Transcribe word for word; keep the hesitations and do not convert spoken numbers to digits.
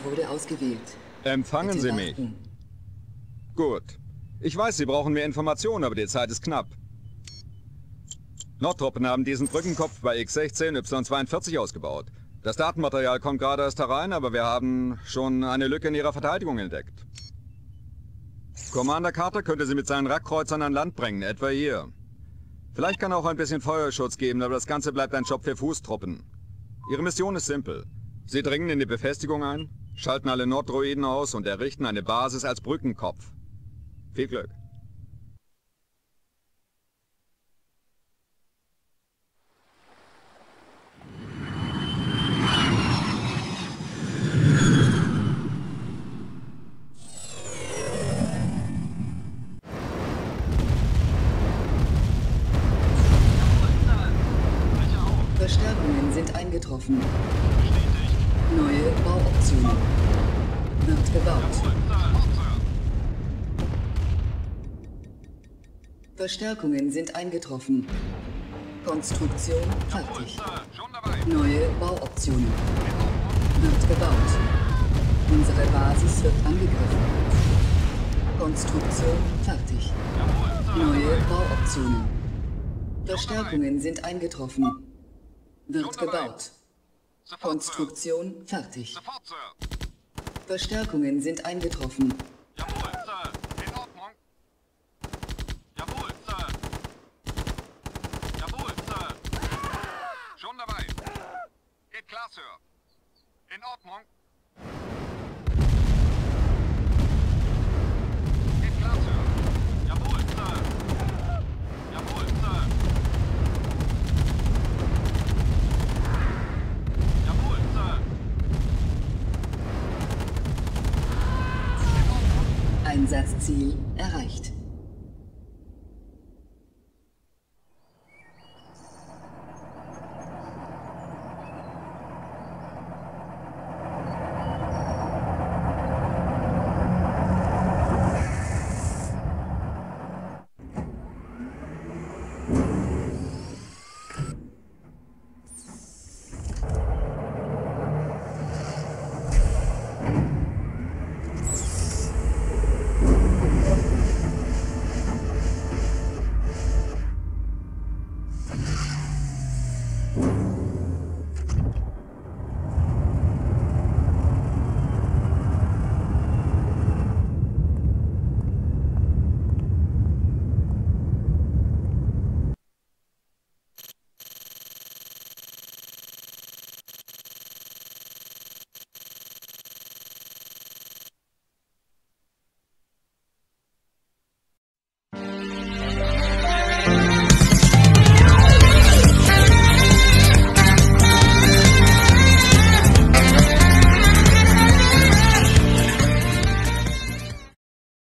wurde ausgewählt. Empfangen Bitte Sie warten. mich. Gut. Ich weiß, Sie brauchen mehr Informationen, aber die Zeit ist knapp. Nordtruppen haben diesen Brückenkopf bei X sechzehn Y zweiundvierzig ausgebaut. Das Datenmaterial kommt gerade erst herein, aber wir haben schon eine Lücke in ihrer Verteidigung entdeckt. Commander Carter könnte sie mit seinen Wrackkreuzern an Land bringen, etwa hier. Vielleicht kann er auch ein bisschen Feuerschutz geben, aber das Ganze bleibt ein Job für Fußtruppen. Ihre Mission ist simpel. Sie dringen in die Befestigung ein, schalten alle Norddroiden aus und errichten eine Basis als Brückenkopf. Viel Glück. Verstärkungen sind eingetroffen. Neue Bauoptionen. Wird gebaut. Verstärkungen sind eingetroffen. Konstruktion fertig. Neue Bauoptionen. Wird gebaut. Unsere Basis wird angegriffen. Konstruktion fertig. Neue Bauoptionen. Verstärkungen sind eingetroffen. Wird gebaut. Konstruktion fertig. Verstärkungen sind eingetroffen. Jawohl, Sir. In Ordnung. Jawohl, Sir. Jawohl, Sir. Schon dabei. Geht klar, Sir. In Ordnung. Geht klar, Sir. Jawohl, Sir. Jawohl, Sir. Jawohl, Sir. Einsatzziel erreicht.